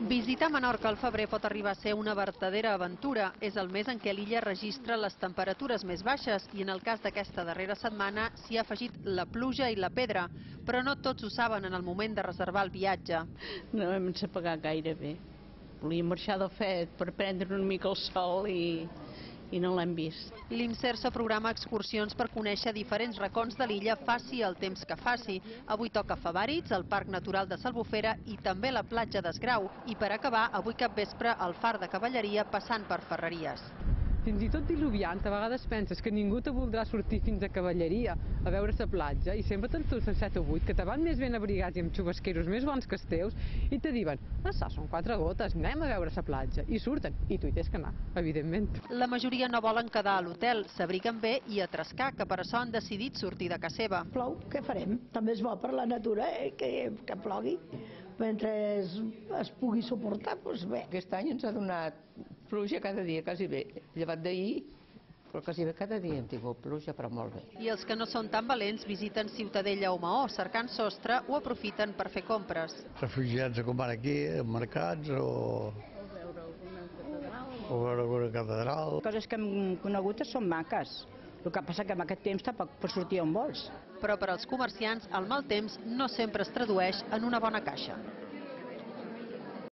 Visitar Menorca al febrer pot arribar a ser una vertadera aventura. És el mes en què l'illa registra les temperatures més baixes i en el cas d'aquesta darrera setmana s'hi ha afegit la pluja i la pedra. Però no tots ho saben en el moment de reservar el viatge. No hem de pagar gaire bé. Volíem marxar de fet per prendre una mica el sol i no l'hem vist. L'IMSERSA programa excursions per conèixer diferents racons de l'illa, faci el temps que faci. Avui toca Favàrits, el Parc Natural de S'Albufera i també la platja d'Esgrau. I per acabar, avui capvespre, el Far de Cavalleria passant per Ferreries. Fins i tot diluviant, a vegades penses que ningú te voldrà sortir fins a Cavalleria a veure la platja i sempre te'n surts a 7 o 8 que te van més ben abrigats i amb xubasqueros més bons que els teus i te diuen, són 4 gotes, anem a veure la platja. I surten, i tu hi tens que anar, evidentment. La majoria no volen quedar a l'hotel, s'abriguen bé i a trescar, que per això han decidit sortir de casa seva. Plou, què farem? També és bo per la natura que plogui. Mentre es pugui suportar, doncs bé. Aquest any ens ha donat pluja cada dia, quasi bé. Llevat d'ahir, però quasi bé cada dia hem tingut pluja, però molt bé. I els que no són tan valents visiten Ciutadella o Maó, cercant sostre o aprofiten per fer compres. Refugiats que van aquí, a mercats o veure alguna catedral. Coses que hem conegut són maques. El que passa que en aquest temps tampoc pots sortir on vols. Però per als comerciants el mal temps no sempre es tradueix en una bona caixa.